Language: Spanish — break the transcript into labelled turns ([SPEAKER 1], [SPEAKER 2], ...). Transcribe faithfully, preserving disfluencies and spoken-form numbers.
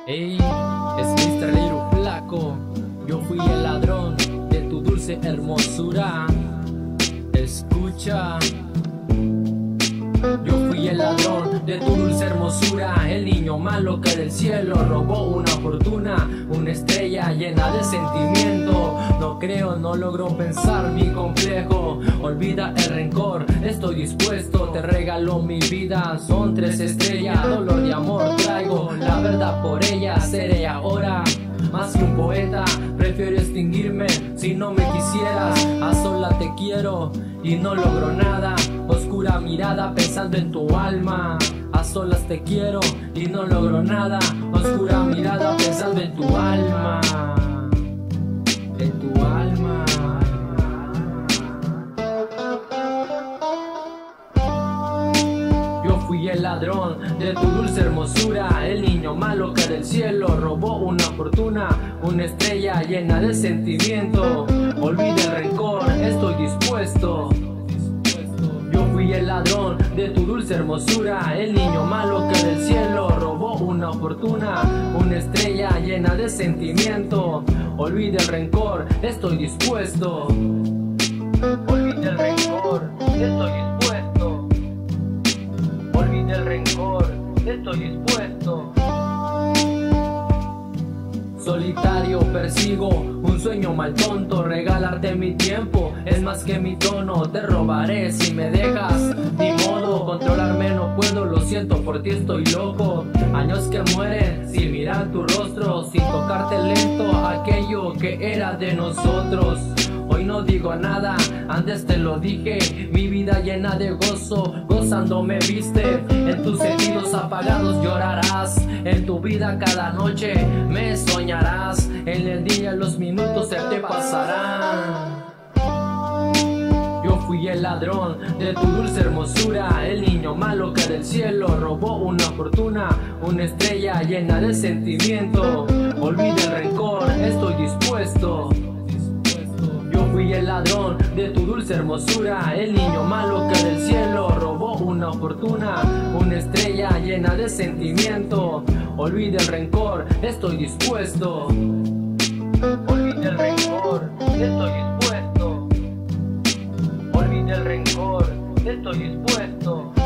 [SPEAKER 1] Ey, es mister Lil Flako. Yo fui el ladrón de tu dulce hermosura. Escucha. Yo fui el ladrón de tu dulce hermosura, el niño malo que del cielo robó una fortuna, una estrella llena de sentimiento. No creo, no logro pensar mi complejo. Olvida el rencor, estoy dispuesto. Te regalo mi vida, son tres estrellas. Dolor de amor traigo, la verdad por ella. Seré ahora más que un poeta, prefiero extinguirme si no me quisieras. A sola te quiero y no logro nada, oscura mirada pensando en tu alma. A solas te quiero y no logro nada, oscura mirada pensando en tu alma. En tu alma. Yo fui el ladrón de tu dulce hermosura, el niño malo que del cielo robó una fortuna, una estrella llena de sentimiento. Olvida el rencor, estoy dispuesto. Yo fui el ladrón de tu dulce hermosura, el niño malo que del cielo robó una fortuna, una estrella llena de sentimiento. Olvida el rencor, estoy dispuesto. Olvida el rencor, estoy dispuesto. Olvida el rencor, estoy dispuesto. Solitario persigo un sueño mal tonto, regalarte mi tiempo es más que mi tono. Te robaré si me dejas, ni modo, controlarme no puedo, lo siento, por ti estoy loco. Años que mueren sin mirar tu rostro, sin tocarte lento aquello que era de nosotros. Hoy no digo nada, antes te lo dije, mi vida llena de gozo, gozando me viste. En tus sentidos apagados llorarás, en tu vida cada noche me soñarás. En el día los minutos se te pasarán. Yo fui el ladrón de tu dulce hermosura, el niño malo que del cielo robó una fortuna, una estrella llena de sentimiento. Olvida el rencor, estoy dispuesto. Yo fui el ladrón de tu dulce hermosura, el niño malo que del cielo robó una fortuna, una estrella llena de sentimiento. Olvida el rencor, estoy dispuesto. Olvida el rencor, estoy dispuesto. Olvida el rencor, estoy dispuesto.